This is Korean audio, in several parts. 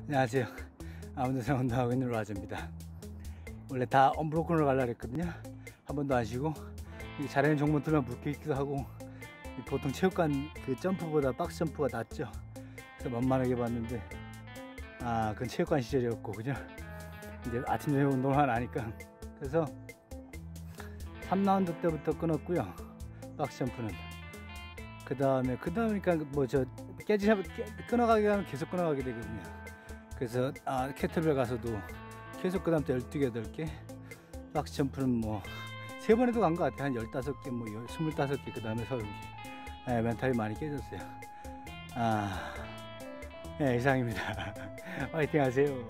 안녕하세요. 아무데나 운동하고 있는 로아즈입니다. 원래 다 언브로큰으로 가려고 했거든요. 한 번도 안 쉬고 잘하는 종목들만 묶여있기도 하고, 보통 체육관 그 점프보다 박스 점프가 낫죠. 그래서 만만하게 봤는데 그건 체육관 시절이었고, 그죠? 이제 아침 저녁 운동을 하나 하니까. 그래서 3라운드 때부터 끊었고요, 박스 점프는. 그러니까 뭐 끊어가게 하면 계속 끊어가게 되거든요. 그래서 캐틀벨 가서도 계속 그 다음부터 12개, 8개, 박스 점프는 뭐 3번에도 간 것 같아요. 한 15개, 뭐 25개, 그 다음에 30개. 멘탈이 많이 깨졌어요. 네, 이상입니다. 화이팅 하세요.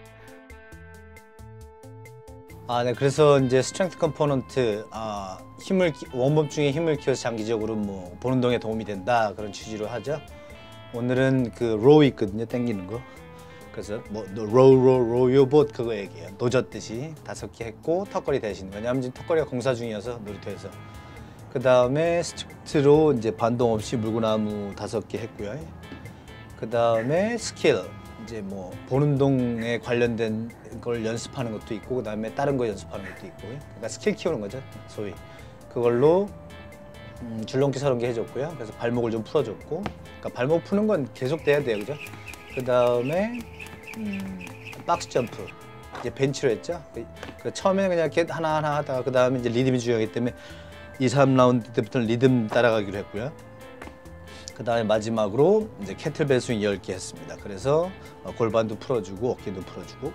네, 그래서 이제 스트렝스 컴포넌트, 원법 중에 힘을 키워서 장기적으로 뭐 보는 운동에 도움이 된다, 그런 취지로 하죠. 오늘은 그 로우 있거든요, 당기는 거. 그래서 뭐 로요봇 그거 얘기해요. 노젓듯이 5개 했고, 턱걸이 대신. 왜냐하면 지금 턱걸이가 공사 중이어서 놀이터에서. 그 다음에 스트로 이제 반동 없이 물구나무 5개 했고요. 그 다음에 스킬, 이제 뭐 보는 운동에 관련된 걸 연습하는 것도 있고, 그 다음에 다른 거 연습하는 것도 있고, 그러니까 스킬 키우는 거죠, 소위. 그걸로 줄넘기 30개 해줬고요. 그래서 발목을 좀 풀어줬고, 그러니까 발목 푸는 건 계속 돼야 돼요, 그죠? 그 다음에 박스 점프, 이제 벤치로 했죠. 처음에는 그냥 이렇게 하나하나 하다가, 그 다음에 이제 리듬이 중요하기 때문에 2, 3라운드 때부터는 리듬 따라가기로 했고요. 그 다음에 마지막으로 이제 캐틀벨 스윙 10개 했습니다. 그래서 골반도 풀어주고 어깨도 풀어주고.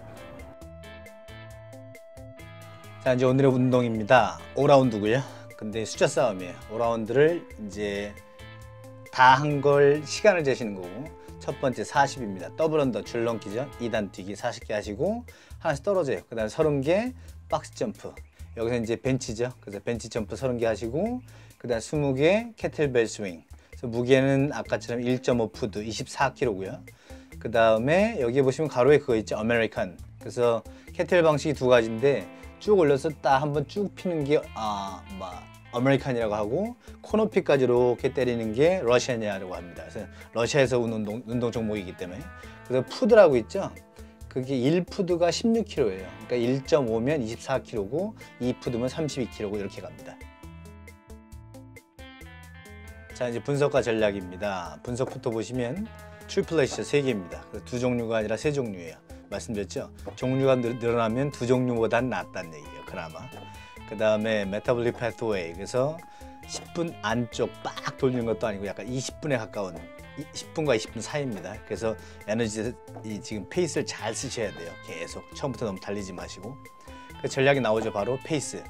자, 이제 오늘의 운동입니다. 5라운드고요. 근데 숫자 싸움이에요. 5라운드를 이제 다 한 걸 시간을 재시는 거고, 첫 번째 40입니다. 더블 언더 줄넘기죠. 2단 뛰기 40개 하시고, 하나씩 떨어져요. 그 다음에 30개 박스 점프. 여기서 이제 벤치죠. 그래서 벤치 점프 30개 하시고, 그 다음에 20개 캐틀벨 스윙. 그래서 무게는 아까처럼 1.5푸드 24kg고요. 그 다음에 여기 보시면 가로에 그거 있죠, 아메리칸. 그래서 캐틀 방식이 2가지인데, 쭉 올려서 딱 한번 쭉 피는 게 아메리칸이라고 하고, 코너피까지 이렇게 때리는 게 러시아냐라고 합니다. 그래서 러시아에서 온 운동 종목이기 때문에. 그래서 푸드라고 있죠. 그게 1푸드가 16kg예요. 그러니까 1.5면 24kg고 2푸드면 32kg고 이렇게 갑니다. 자, 이제 분석과 전략입니다. 분석부터 보시면 트리플렛이죠. 3개입니다. 그래서 2종류가 아니라 3종류예요. 말씀드렸죠. 종류가 늘어나면 2종류보단 낫다는 얘기예요, 그나마. 그 다음에 메타볼릭 패스웨이, 그래서 10분 안쪽 빡 돌리는 것도 아니고 약간 20분에 가까운 10분과 20분 사이입니다. 그래서 에너지 지금 페이스를 잘 쓰셔야 돼요. 계속 처음부터 너무 달리지 마시고. 그 전략이 나오죠. 바로 페이스.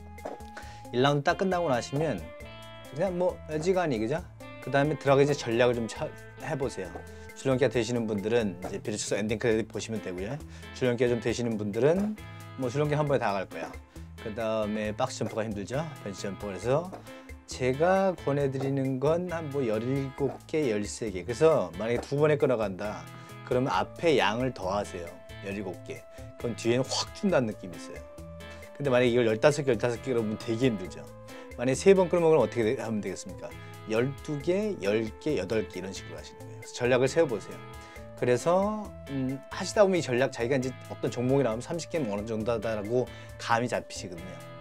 1라운드 딱 끝나고 나시면 그냥 뭐 어지간히, 그죠? 그 다음에 들어가기 전에 전략을 좀 해보세요. 줄넘기가 되시는 분들은 이제 비로소 엔딩 크레딧 보시면 되고요. 줄넘기가 좀 되시는 분들은 뭐 줄넘기 한 번에 다 갈 거야. 그 다음에 박스 점프가 힘들죠. 벤치 점프. 그래서 제가 권해드리는 건 한 뭐 17개, 13개. 그래서 만약에 2번에 끊어간다, 그러면 앞에 양을 더 하세요. 17개. 그럼 뒤에는 확 준다는 느낌이 있어요. 근데 만약에 이걸 15개 그러면 되게 힘들죠. 만약에 3번 끊으면 어떻게 하면 되겠습니까? 12개, 10개, 8개 이런 식으로 하시는 거예요. 그래서 전략을 세워보세요. 그래서 하시다 보면 이 전략, 자기가 이제 어떤 종목이 나오면 30개는 어느 정도 하다라고 감이 잡히시거든요.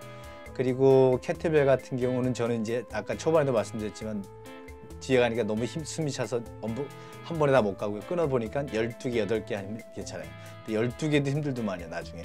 그리고 캐틀벨 같은 경우는 저는 이제 아까 초반에도 말씀드렸지만 뒤에 가니까 너무 숨이 차서 한 번에 다 못 가고요. 끊어보니까 12개, 8개 하면 괜찮아요. 근데 12개도 힘들더만요, 나중에.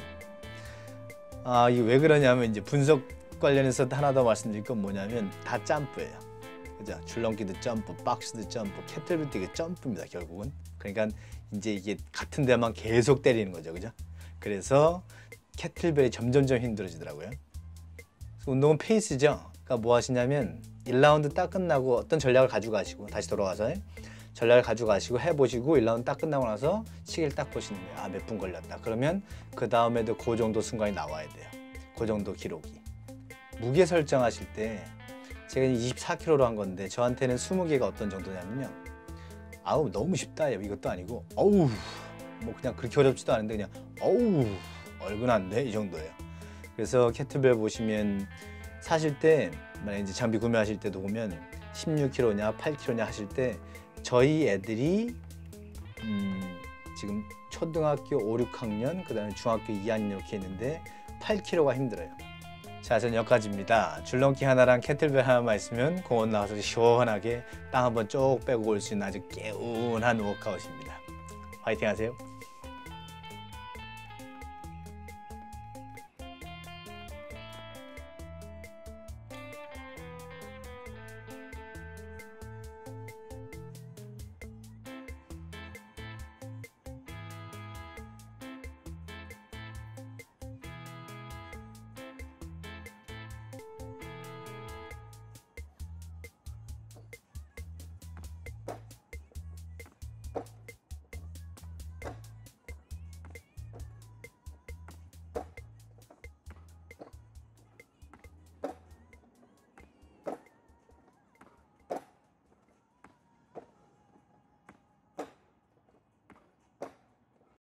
이게 왜 그러냐면, 이제 분석 관련해서 하나 더 말씀드릴 건 뭐냐면, 다 점프예요. 그죠? 줄넘기도 점프, 박스도 점프, 캐틀벨 뛰기 점프입니다, 결국은. 그러니까 이제 이게 같은 데만 계속 때리는 거죠, 그죠? 그래서 캐틀벨이 점점점 힘들어지더라고요. 그래서 운동은 페이스죠. 그러니까 뭐 하시냐면 1라운드 딱 끝나고 어떤 전략을 가지고 가시고, 다시 돌아가서 전략을 가지고 가시고 해보시고, 1라운드 딱 끝나고 나서 시계를 딱 보시는 거예요. 몇 분 걸렸다. 그러면 그 다음에도 그 정도 순간이 나와야 돼요. 그 정도 기록이. 무게 설정하실 때 제가 24kg로 한 건데, 저한테는 20개가 어떤 정도냐면요, 너무 쉽다 이것도 아니고, 뭐 그냥 그렇게 어렵지도 않은데 그냥 얼큰한데 이 정도예요. 그래서 캐틀벨 보시면 사실 때, 만약에 이제 장비 구매하실 때도 보면 16kg냐 8kg냐 하실 때, 저희 애들이 지금 초등학교 5, 6학년, 그 다음에 중학교 2학년 이렇게 있는데 8kg가 힘들어요. 자, 전 여기까지입니다. 줄넘기 하나랑 kettlebell 하나만 있으면 공원 나와서 시원하게 땅 한번 쭉 빼고 올 수 있는 아주 개운한 워크아웃입니다. 화이팅 하세요.